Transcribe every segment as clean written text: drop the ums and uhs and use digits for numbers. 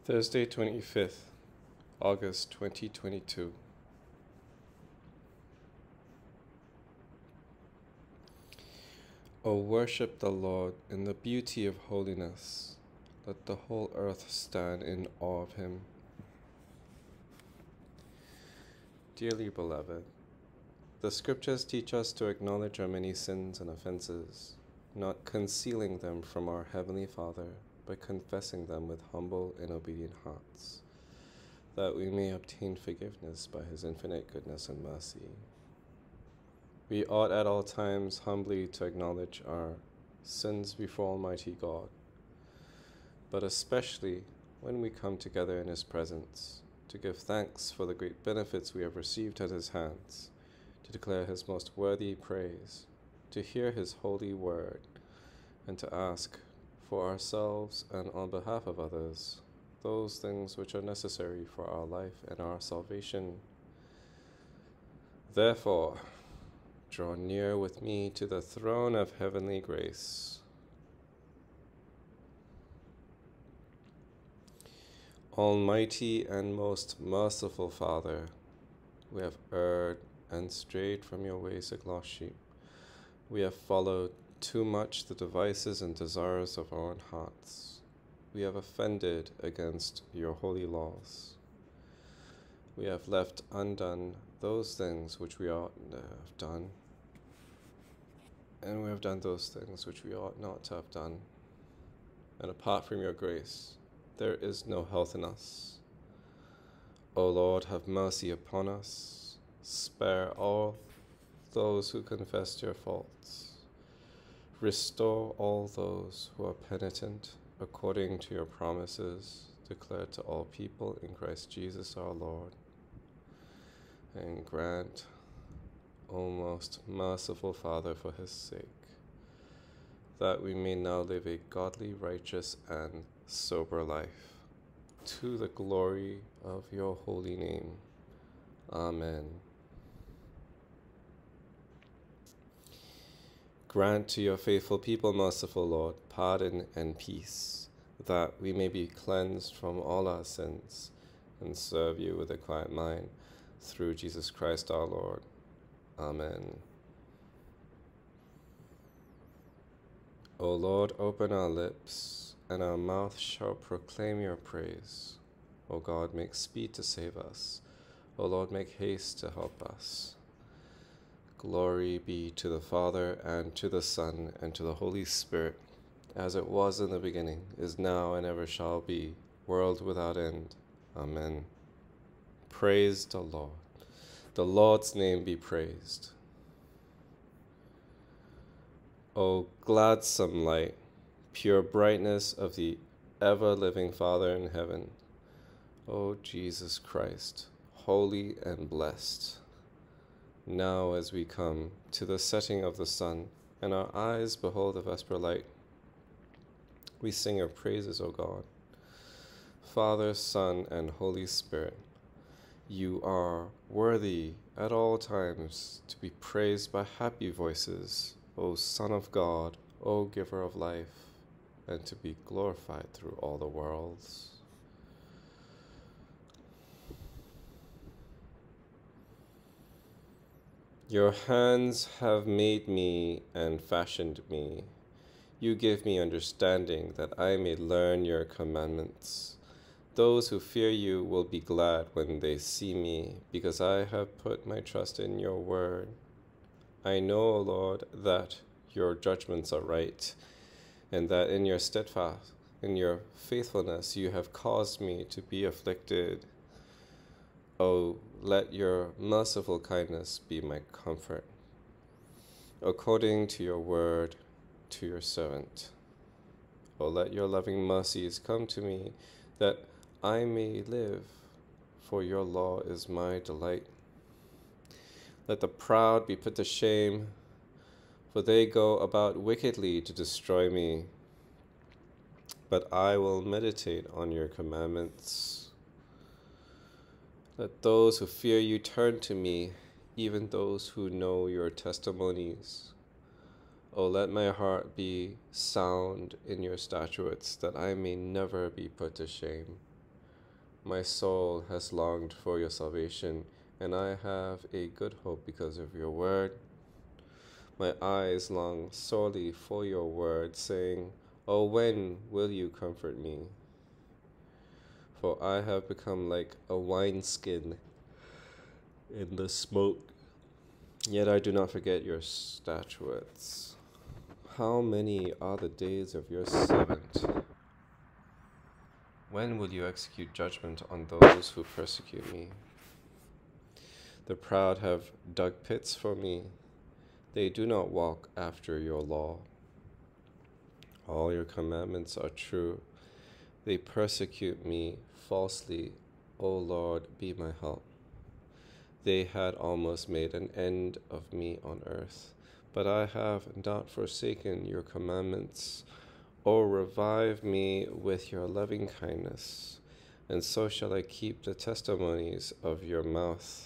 Thursday, 25th August 2022. O worship the Lord in the beauty of holiness. Let the whole earth stand in awe of him. Dearly beloved, the scriptures teach us to acknowledge our many sins and offenses, not concealing them from our Heavenly Father, but confessing them with humble and obedient hearts, that we may obtain forgiveness by his infinite goodness and mercy. We ought at all times humbly to acknowledge our sins before Almighty God, but especially when we come together in his presence, to give thanks for the great benefits we have received at his hands, to declare his most worthy praise, to hear his holy word, and to ask for ourselves and on behalf of others those things which are necessary for our life and our salvation. Therefore, draw near with me to the throne of heavenly grace. Almighty and most merciful Father, we have erred and strayed from your ways like lost sheep. We have followed too much the devices and desires of our own hearts. We have offended against your holy laws. We have left undone those things which we ought to have done, and we have done those things which we ought not to have done. And apart from your grace, there is no health in us. O Lord, have mercy upon us. Spare all those who confess your faults. Restore all those who are penitent according to your promises declared to all people in Christ Jesus our Lord. And grant, O most merciful Father, for his sake, that we may now live a godly, righteous, and sober life, to the glory of your holy name. Amen. Grant to your faithful people, merciful Lord, pardon and peace, that we may be cleansed from all our sins and serve you with a quiet mind, through Jesus Christ our Lord. Amen. O Lord, open our lips, and our mouth shall proclaim your praise. O God, make speed to save us. O Lord, make haste to help us. Glory be to the Father, and to the Son, and to the Holy Spirit, as it was in the beginning, is now, and ever shall be, world without end. Amen. Praise the Lord. The Lord's name be praised. O gladsome light, pure brightness of the ever-living Father in heaven, O Jesus Christ, holy and blessed, now as we come to the setting of the sun, and our eyes behold the vesper light, we sing your praises, O God. Father, Son, and Holy Spirit, you are worthy at all times to be praised by happy voices, O Son of God, O Giver of life, and to be glorified through all the worlds. Your hands have made me and fashioned me. You give me understanding that I may learn your commandments. Those who fear you will be glad when they see me, because I have put my trust in your word. I know, O Lord, that your judgments are right, and that in your faithfulness you have caused me to be afflicted. O let your merciful kindness be my comfort, according to your word to your servant. O let your loving mercies come to me, that I may live, for your law is my delight. Let the proud be put to shame, for they go about wickedly to destroy me. But I will meditate on your commandments. Let those who fear you turn to me, even those who know your testimonies. O let my heart be sound in your statutes, that I may never be put to shame. My soul has longed for your salvation, and I have a good hope because of your word. My eyes long sorely for your word, saying, "Oh, when will you comfort me?" For I have become like a wineskin in the smoke, yet I do not forget your statutes. How many are the days of your servant? When will you execute judgment on those who persecute me? The proud have dug pits for me. They do not walk after your law. All your commandments are true. They persecute me falsely. O Lord, be my help. They had almost made an end of me on earth, but I have not forsaken your commandments. O revive me with your loving kindness, and so shall I keep the testimonies of your mouth.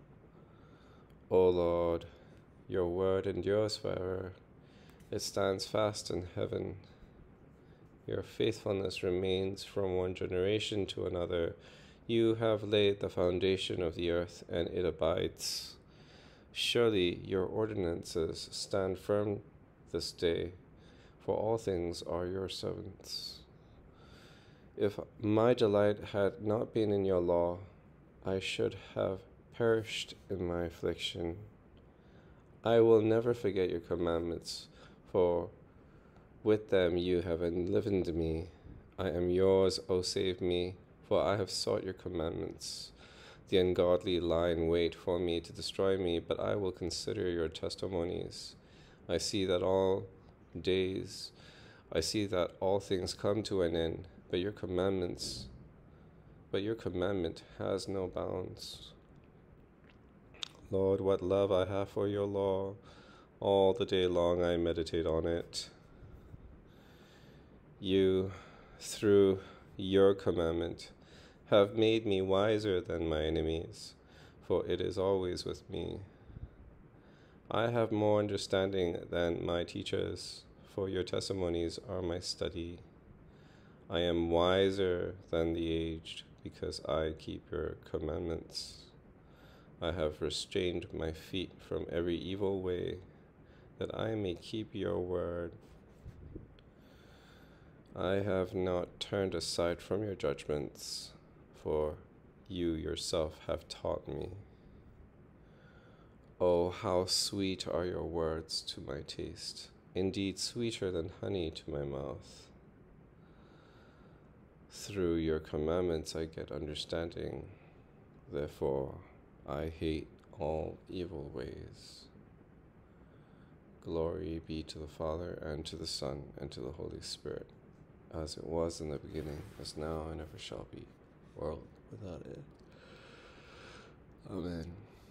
O Lord, your word endures forever. It stands fast in heaven. Your faithfulness remains from one generation to another. You have laid the foundation of the earth, and it abides. Surely your ordinances stand firm this day, for all things are your servants. If my delight had not been in your law, I should have perished in my affliction. I will never forget your commandments, for with them you have enlivened me. I am yours, O save me, for I have sought your commandments. The ungodly lie in wait for me to destroy me, but I will consider your testimonies. I see that all things come to an end, but your commandment has no bounds. Lord, what love I have for your law. All the day long I meditate on it. You, through your commandment, have made me wiser than my enemies, for it is always with me. I have more understanding than my teachers, for your testimonies are my study. I am wiser than the aged, because I keep your commandments. I have restrained my feet from every evil way, that I may keep your word. I have not turned aside from your judgments, for you yourself have taught me. Oh, how sweet are your words to my taste, indeed sweeter than honey to my mouth. Through your commandments I get understanding, therefore I hate all evil ways. Glory be to the Father, and to the Son, and to the Holy Spirit, as it was in the beginning, is now, and ever shall be, world without end. Amen.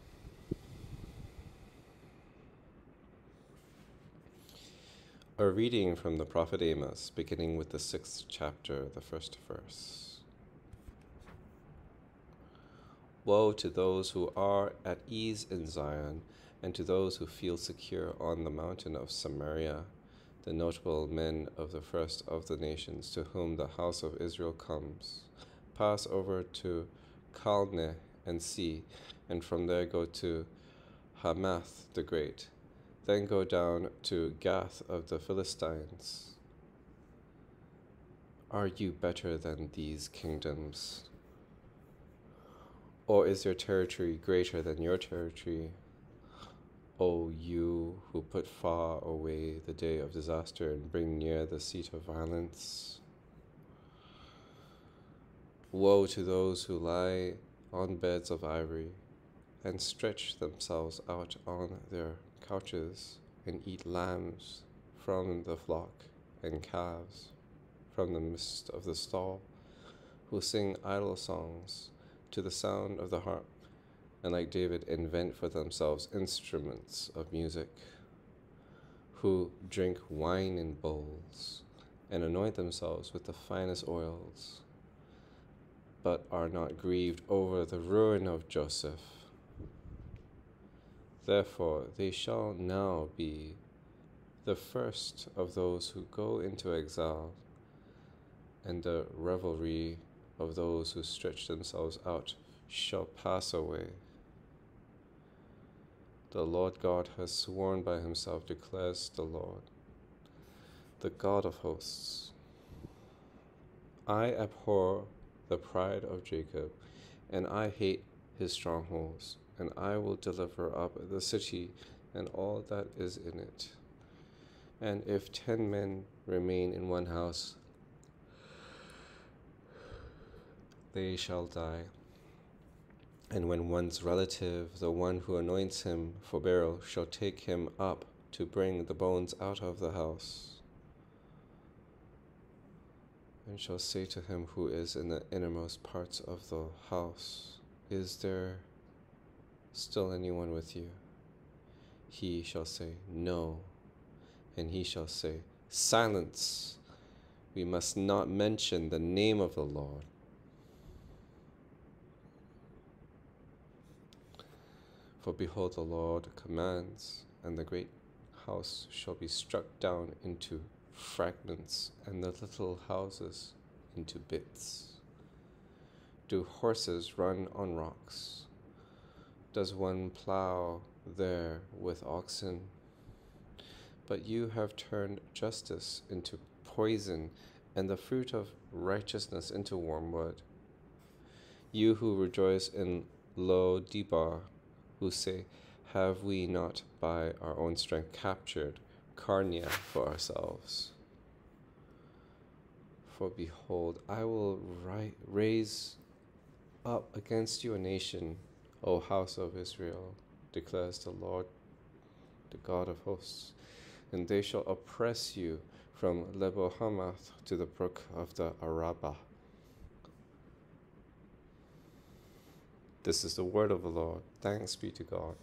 A reading from the prophet Amos, beginning with the 6th chapter, the first verse. Woe to those who are at ease in Zion, and to those who feel secure on the mountain of Samaria, the notable men of the first of the nations, to whom the house of Israel comes. Pass over to Calneh and see, and from there go to Hamath the Great. Then go down to Gath of the Philistines. Are you better than these kingdoms? Or is your territory greater than your territory? O you who put far away the day of disaster and bring near the seat of violence. Woe to those who lie on beds of ivory and stretch themselves out on their couches and eat lambs from the flock and calves from the midst of the stall, who sing idle songs to the sound of the harp, and like David invent for themselves instruments of music, who drink wine in bowls and anoint themselves with the finest oils, but are not grieved over the ruin of Joseph. Therefore they shall now be the first of those who go into exile, and the revelry of those who stretch themselves out shall pass away. The Lord God has sworn by himself, declares the Lord, the God of hosts. I abhor the pride of Jacob, and I hate his strongholds, and I will deliver up the city and all that is in it. And if 10 men remain in one house, they shall die. And when one's relative, the one who anoints him for burial, shall take him up to bring the bones out of the house, and shall say to him who is in the innermost parts of the house, is there still anyone with you? He shall say, no. And he shall say, silence! We must not mention the name of the Lord. For behold, the Lord commands, and the great house shall be struck down into fragments, and the little houses into bits. Do horses run on rocks? Does one plow there with oxen? But you have turned justice into poison, and the fruit of righteousness into wormwood. You who rejoice in Lo Debar, who say, have we not by our own strength captured Carnia for ourselves? For behold, I will raise up against you a nation, O house of Israel, declares the Lord, the God of hosts, and they shall oppress you from Lebo Hamath to the brook of the Arabah. This is the word of the Lord. Thanks be to God.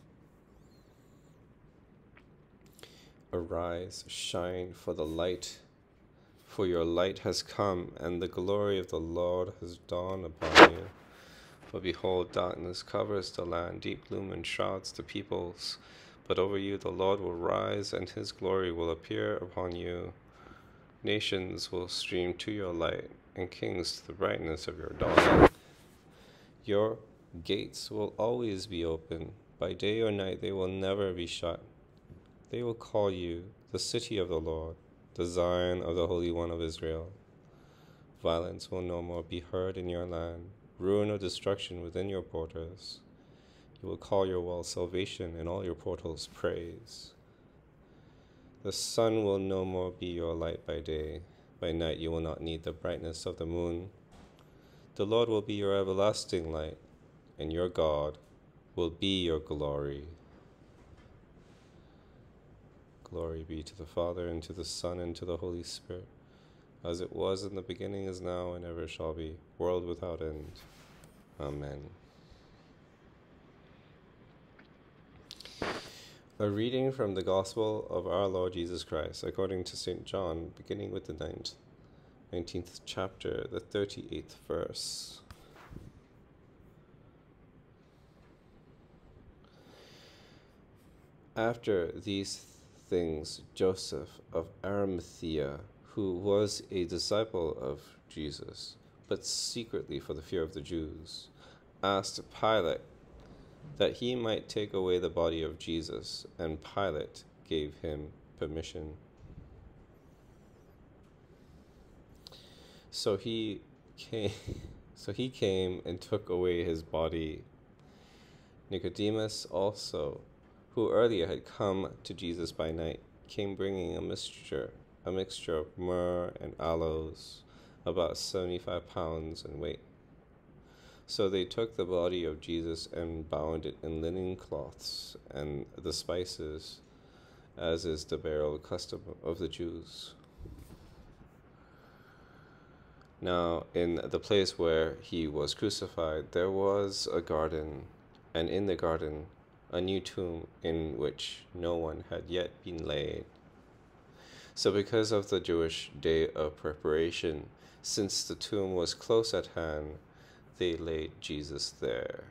Arise, shine, for your light has come, and the glory of the Lord has dawned upon you. For behold, darkness covers the land, deep gloom enshrouds the peoples. But over you the Lord will rise, and his glory will appear upon you. Nations will stream to your light, and kings to the brightness of your dawning. Your gates will always be open. By day or night they will never be shut. They will call you the city of the Lord, the Zion of the Holy One of Israel. Violence will no more be heard in your land, ruin or destruction within your borders. You will call your walls salvation, and all your portals praise. The sun will no more be your light by day. By night you will not need the brightness of the moon. The Lord will be your everlasting light, and your God will be your glory. Glory be to the Father, and to the Son, and to the Holy Spirit, as it was in the beginning, is now, and ever shall be, world without end. Amen. A reading from the Gospel of our Lord Jesus Christ, according to St. John, beginning with the 19th chapter, the 38th verse. After these things, Joseph of Arimathea, who was a disciple of Jesus, but secretly for the fear of the Jews, asked Pilate that he might take away the body of Jesus, and Pilate gave him permission. So he came and took away his body. Nicodemus also, who earlier had come to Jesus by night, came bringing a mixture of myrrh and aloes, about 75 pounds in weight. So they took the body of Jesus and bound it in linen cloths and the spices, as is the burial custom of the Jews. Now, in the place where he was crucified, there was a garden, and in the garden a new tomb in which no one had yet been laid. So because of the Jewish day of preparation, since the tomb was close at hand, they laid Jesus there.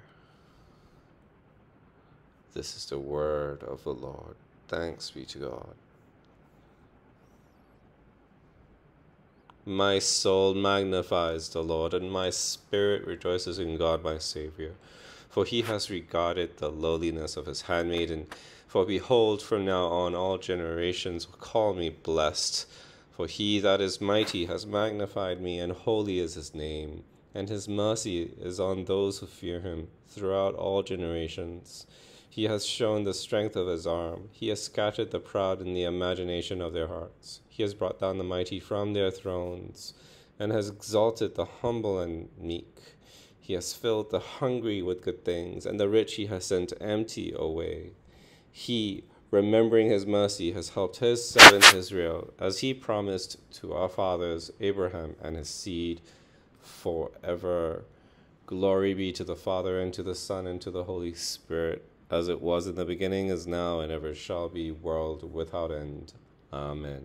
This is the word of the Lord. Thanks be to God. My soul magnifies the Lord, and my spirit rejoices in God my Saviour. For he has regarded the lowliness of his handmaiden. For behold, from now on all generations will call me blessed. For he that is mighty has magnified me, and holy is his name. And his mercy is on those who fear him throughout all generations. He has shown the strength of his arm. He has scattered the proud in the imagination of their hearts. He has brought down the mighty from their thrones, and has exalted the humble and meek. He has filled the hungry with good things, and the rich he has sent empty away. He, remembering his mercy, has helped his servant Israel, as he promised to our fathers, Abraham and his seed forever. Glory be to the Father, and to the Son, and to the Holy Spirit, as it was in the beginning, is now, and ever shall be, world without end. Amen.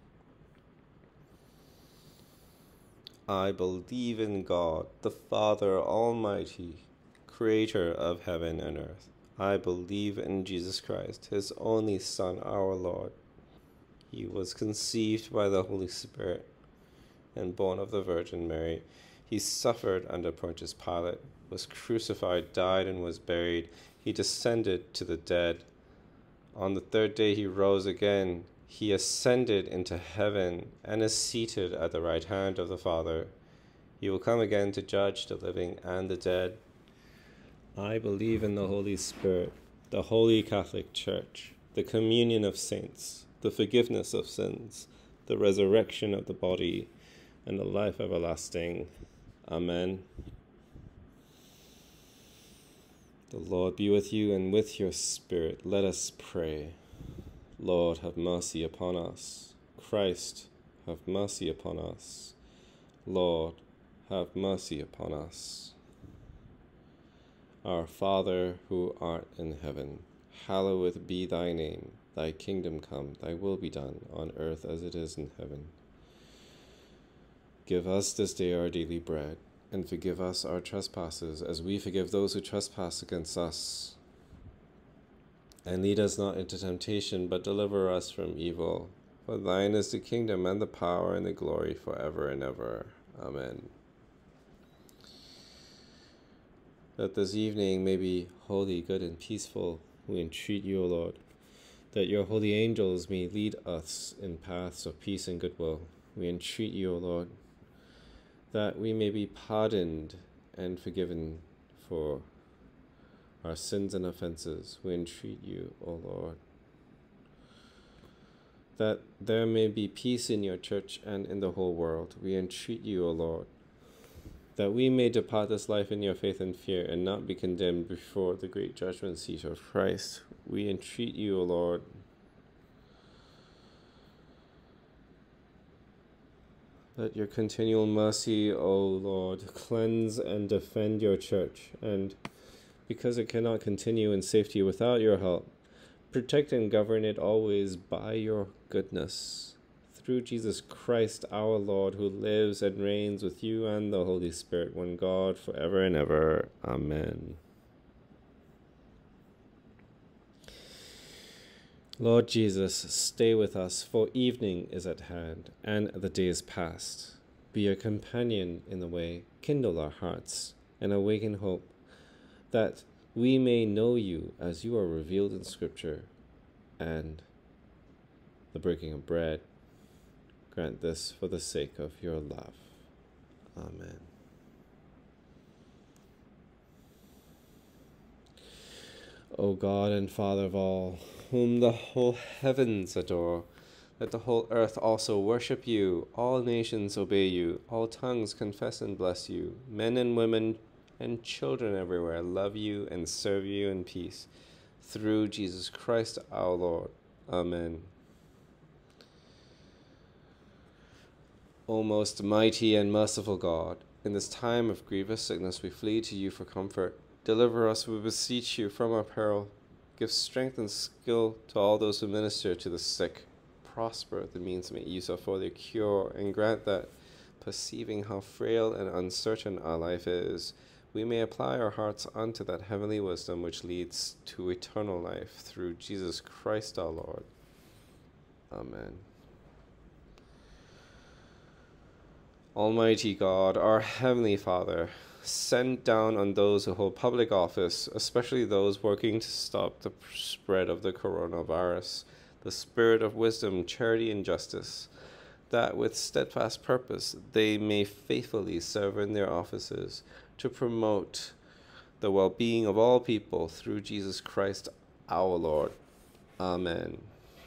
I believe in God, the Father Almighty, creator of heaven and earth. I believe in Jesus Christ, his only Son, our Lord. He was conceived by the Holy Spirit and born of the Virgin Mary. He suffered under Pontius Pilate, was crucified, died, and was buried. He descended to the dead. On the third day he rose again. He ascended into heaven and is seated at the right hand of the Father. He will come again to judge the living and the dead. I believe in the Holy Spirit, the Holy Catholic Church, the communion of saints, the forgiveness of sins, the resurrection of the body, and the life everlasting. Amen. The Lord be with you and with your spirit. Let us pray. Lord, have mercy upon us. Christ, have mercy upon us. Lord, have mercy upon us. Our Father, who art in heaven, hallowed be thy name. Thy kingdom come, thy will be done, on earth as it is in heaven. Give us this day our daily bread, and forgive us our trespasses, as we forgive those who trespass against us. And lead us not into temptation, but deliver us from evil. For thine is the kingdom, and the power, and the glory, forever and ever. Amen. That this evening may be holy, good, and peaceful, we entreat you, O Lord, that your holy angels may lead us in paths of peace and goodwill. We entreat you, O Lord, that we may be pardoned and forgiven for our sins and offenses. We entreat you, O Lord, that there may be peace in your church and in the whole world. We entreat you, O Lord, that we may depart this life in your faith and fear, and not be condemned before the great judgment seat of Christ. We entreat you, O Lord, that your continual mercy, O Lord, cleanse and defend your church, and because it cannot continue in safety without your help, protect and govern it always by your goodness. Through Jesus Christ our Lord, who lives and reigns with you and the Holy Spirit, one God, forever and ever. Amen. Lord Jesus, stay with us, for evening is at hand, and the day is past. Be a companion in the way, kindle our hearts, and awaken hope, that we may know you as you are revealed in Scripture, and the breaking of bread. Grant this for the sake of your love. Amen. O God and Father of all, whom the whole heavens adore, let the whole earth also worship you. All nations obey you. All tongues confess and bless you. Men and women and children everywhere love you and serve you in peace. Through Jesus Christ our Lord. Amen. O most mighty and merciful God, in this time of grievous sickness we flee to you for comfort. Deliver us, we beseech you, from our peril. Give strength and skill to all those who minister to the sick. Prosper the means to make use of for their cure, and grant that, perceiving how frail and uncertain our life is, we may apply our hearts unto that heavenly wisdom which leads to eternal life, through Jesus Christ our Lord. Amen. Almighty God, our Heavenly Father, send down on those who hold public office, especially those working to stop the spread of the coronavirus, the spirit of wisdom, charity, and justice, that with steadfast purpose they may faithfully serve in their offices to promote the well-being of all people through Jesus Christ our Lord. Amen.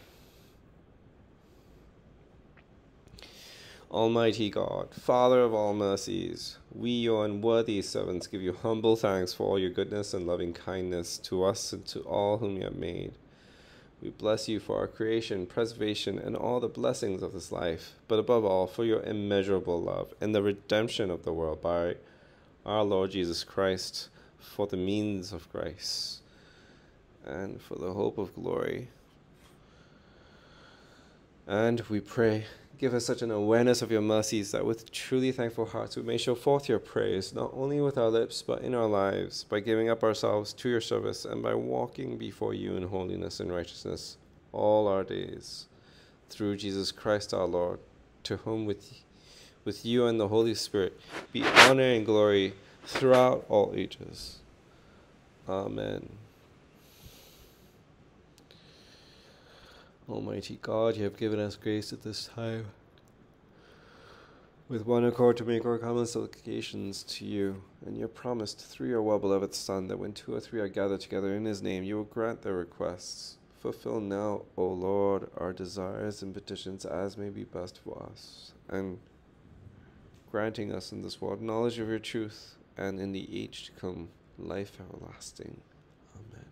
Almighty God, Father of all mercies, we, your unworthy servants, give you humble thanks for all your goodness and loving kindness to us and to all whom you have made. We bless you for our creation, preservation, and all the blessings of this life, but above all for your immeasurable love and the redemption of the world by our Lord Jesus Christ, for the means of grace and for the hope of glory. And we pray, give us such an awareness of your mercies that with truly thankful hearts we may show forth your praise, not only with our lips, but in our lives, by giving up ourselves to your service and by walking before you in holiness and righteousness all our days. Through Jesus Christ our Lord, to whom with you and the Holy Spirit be honor and glory throughout all ages. Amen. Almighty God, you have given us grace at this time, with one accord to make our common supplications to you, and you have promised through your well-beloved Son that when 2 or 3 are gathered together in his name, you will grant their requests. Fulfill now, O Lord, our desires and petitions as may be best for us, and granting us in this world knowledge of your truth, and in the age to come, life everlasting. Amen.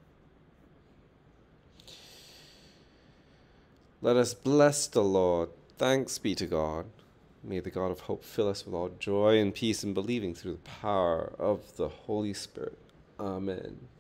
Let us bless the Lord. Thanks be to God. May the God of hope fill us with all joy and peace in believing through the power of the Holy Spirit. Amen.